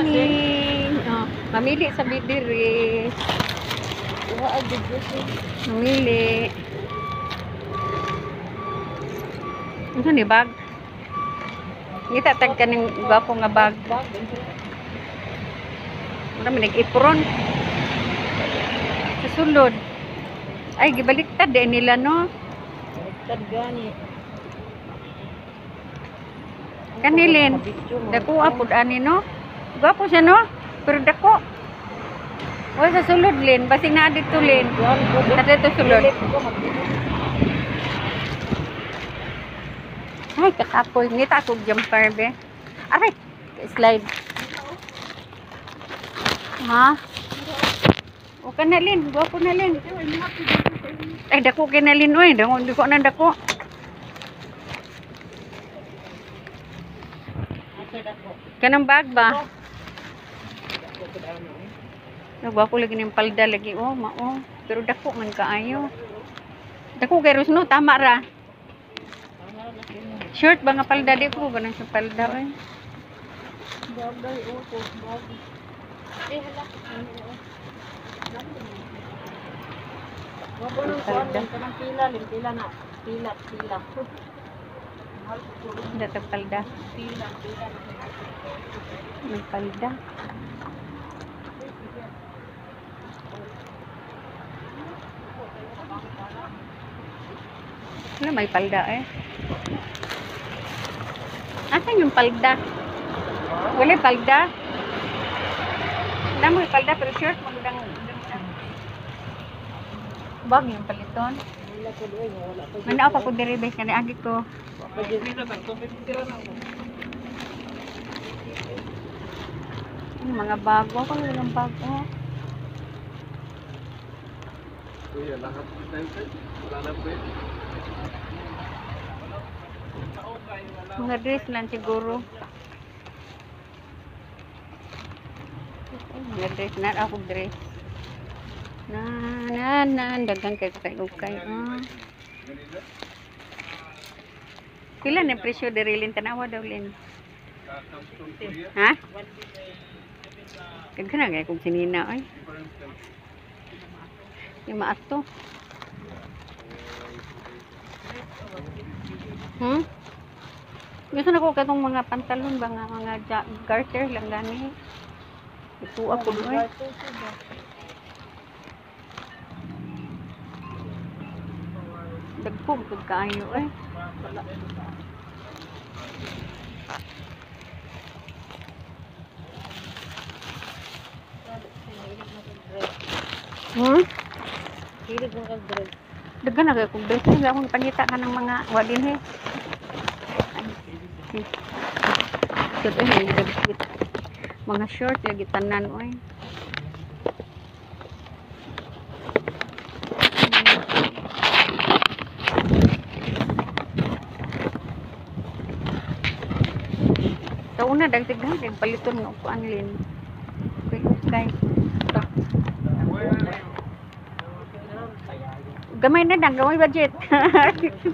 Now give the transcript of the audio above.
morning. Oh, mamili sa bidiri. Mamili. Ano ni bag? Ngita tag kaning gwapo nga bag. Wala man nag-ipron. Sa sulod. Ay gibaliktad din nila no. Baliktad gani. Kanilin. Dako apod ani no. Gwapo siya no. Pero dako. Wala sa sulod lin, basig na dito lin. Dito sulod. Ay, katapoy. Ngita ako jumper, be. Aray, slide. Ha? O ka na, Lin. Gwapo na, Lin. Ay, dako ka na, Lin. Uy, dako na, dako. Kanang bag ba? Gwapo lagi ng palda lagi. Oh, mao. Pero dako man kaayo. Dako kay Rosno, tama ra. Short ba nga palda di ko ba nang sa palda eh. Bagay upo, bagay. Hala. Wabo nang palda kanang pila na. Pila. Dito palda. Pila. May palda. Wala may palda eh. Asan yung palda? Wala palda? Wala mo yung palda pero short magandang bag yung paliton. Wala ko doy, wala ko. Mana pa ko diribe kani agi ko. Mga bago ko ng bago. Kuya, lahat wala na po. Mga dress lang siguro. Mga dress na ako dress. Dagang kay ukay. Pila na presyo diri Lin tanawa daw Lin. Ha? Kagana kay kung sinina ay. Yung maato. Gusto na ko katong mga pantalon ba nga mga garter lang gani. Ito ako doon. Dagpog pud kaayo eh. Hilig mo kag dress. Dagan na kay kung beses nga akong pangita ka ng mga wadin he. Ito eh, mga short lagi tanan oy. Tauna dagdagan kay paliton ng upuan Lin. Okay. Gamay na dang, gamay budget.